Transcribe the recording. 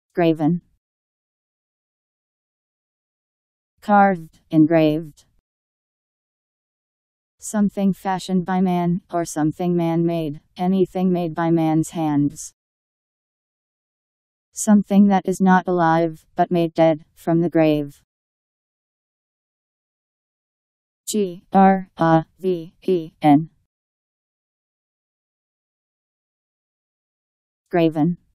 Graven. Carved, engraved. Something fashioned by man, or something man-made, anything made by man's hands. Something that is not alive, but made dead, from the grave. Graven. Graven.